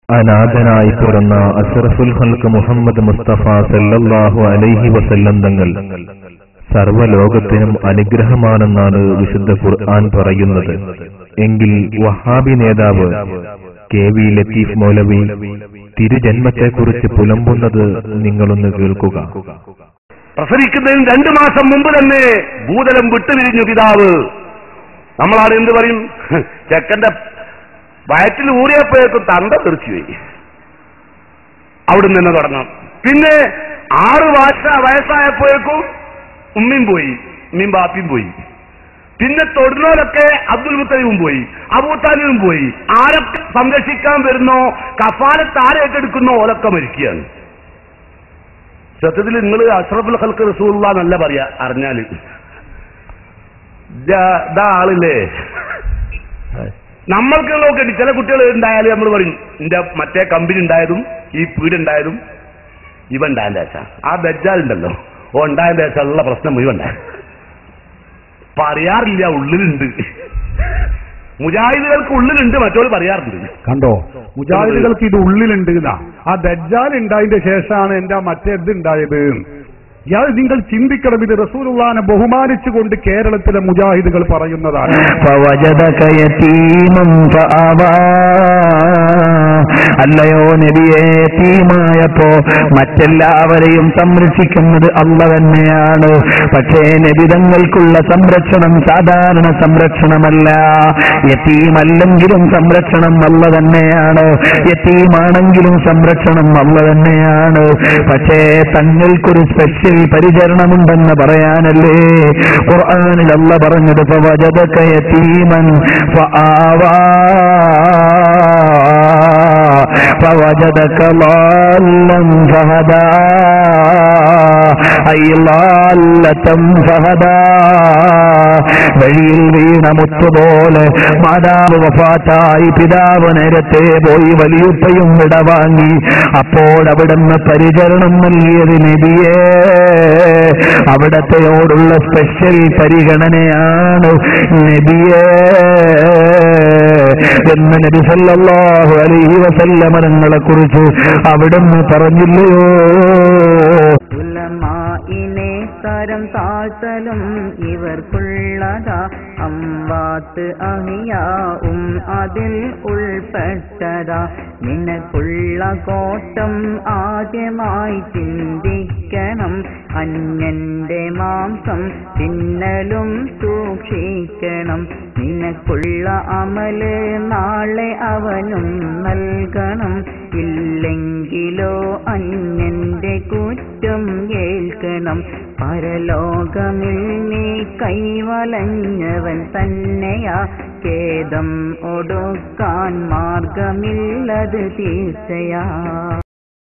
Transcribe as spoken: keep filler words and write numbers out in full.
അനാഥനായി പിറന്ന അഷ്റഫുൽ ഖൽഖ് മുഹമ്മദ് മുസ്തഫ സല്ലല്ലാഹു അലൈഹി വസല്ലം തങ്ങൾ സർവ്വലോകത്തിനും അനുഗ്രഹമാണെന്നാണ് വിശുദ്ധ ഖുർആൻ പറയുന്നത്. എങ്കിൽ വഹാബി നേതാവ് കെ വി ലത്തീഫ് മൗലവി തിരുജന്മത്തെക്കുറിച്ച് പുലമ്പുന്നത് നിങ്ങളൊന്ന് കേൾക്കുക. പ്രസവിക്കുന്നതിന് രണ്ടു മാസം മുമ്പ് തന്നെ ഭൂതലം വിട്ടുപിരിഞ്ഞു പിതാവ്. നമ്മളാണ് എന്ത് പറയും, ചെക്കന്റെ വയറ്റിൽ ഊറിയപ്പോഴേക്കും തണ്ട തെറിച്ചുപോയി. അവിടുന്ന് തന്നെ തുടങ്ങാം. പിന്നെ ആറ് വർഷ വയസ്സായപ്പോഴേക്കും ഉമ്മയും പോയി, ഉമ്മയും ബാപ്പിയും പോയി. പിന്നെ തൊടുന്നവരൊക്കെ അബ്ദുൽ മുത്തലിബും പോയി, അബൂതാലിബും പോയി. ആരൊക്കെ സംരക്ഷിക്കാൻ വരുന്നോ, കഫാലത്ത് ആരെ ഏറ്റെടുക്കുന്നോ ഓലൊക്കെ മരിക്കുകയാണ്. സത്യത്തിൽ നിങ്ങൾ അഷ്റഫുൽ ഖൽഖ് റസൂലുള്ളാഹി എന്നല്ല പറയാ, അറിഞ്ഞാല് ഇതാ ആളില്ലേ. നമ്മൾക്ക് നോക്കട്ടെ, ചില കുട്ടികൾ ഉണ്ടായാലും നമ്മൾ പറയും എന്റെ മറ്റേ കമ്പനി ഉണ്ടായതും ഈ പീടുണ്ടായതും ഇവ ഉണ്ടായതിന്റെ ശേഷം ആ ദജ്ജാലുണ്ടല്ലോ ഓ ഉണ്ടായതിന്റെ ശേഷം ഉള്ള പ്രശ്നം മുഴുവൻ ഉണ്ടായ പറയാറില്ല. ഉള്ളിലുണ്ട്, മുജാഹിദുകൾക്ക് ഉള്ളിലുണ്ട്, മറ്റോട് പറയാറുണ്ട്. കണ്ടോ, മുജാഹിദുകൾക്ക് ഇത് ഉള്ളിലുണ്ട്. ആ ദജ്ജാൽ ഉണ്ടായതിന്റെ ശേഷമാണ് എന്റെ മറ്റേത് ഉണ്ടായത്. ഇയാൾ നിങ്ങൾ ചിന്തിക്കണം, ഇത് റസൂലുള്ളാഹിനെ ബഹുമാനിച്ചുകൊണ്ട് കേരളത്തിലെ മുജാഹിദുകൾ പറയുന്നതാണ്. അല്ലയോ നബിയെ, യതീമായപ്പോ മറ്റെല്ലാവരെയും സംരക്ഷിക്കുന്നത് അള്ള തന്നെയാണ്. പക്ഷേ നബിതങ്ങൾക്കുള്ള സംരക്ഷണം സാധാരണ സംരക്ഷണമല്ല. യതീമല്ലെങ്കിലും സംരക്ഷണം അള്ള തന്നെയാണ്, യതീമാണെങ്കിലും സംരക്ഷണം അള്ള തന്നെയാണ്. പക്ഷേ തങ്ങൾക്കൊരു സ്പെഷ്യൽ പരിചരണമുണ്ടെന്ന് പറയാനല്ലേ ഖുർആനിൽ അല്ലാഹ് പറഞ്ഞത്, ഫവജദക യതീമൻ ഫആവാ ഫവജദക ളാല്ലൻ ഫഹദാ ഐ ളാല്ലതൻ ഫഹദാ. വഴിയിൽ വീണ മുത്തുപോലെ മാതാവ് വഫാത്തായി, പിതാവ് നേരത്തെ പോയി, വലിയുപ്പയും വിടവാങ്ങി. അപ്പോൾ അവിടുന്ന് പരിചരണം നൽകിയത് നബിയേ, അവിടത്തെയോടുള്ള സ്പെഷ്യൽ പരിഗണനയാണ് നബിയേ എന്ന് നബി സല്ലല്ലാഹു അലൈഹി വസല്ലം തങ്ങളെ കുറിച്ച് അവിടുന്ന് പറഞ്ഞില്ലയോ? ഉലമാഇനെ തരം താഴ്ത്തലും ഇവർക്കുള്ളതാ, അംവാത്ത് അഹിയാവും അതിൽ ഉൾപ്പെട്ടതാ. നിനക്കുള്ള കോട്ടം ആദ്യമായി ചിന്തിക്കണം, അന്യന്റെ മാംസം തിന്നലും സൂക്ഷിക്കണം. നിനക്കുള്ള അമല് നാളെ അവനും നൽകണം, ഇല്ലെങ്കിലോ അന്യന്റെ കുറ്റം ഏൽക്കണം. പരലോകമിൽ നീ കൈവലഞ്ഞവൻ തന്നെയാ, ഖേദം ഒടുക്കാൻ മാർഗമില്ലത് തീർച്ചയാ.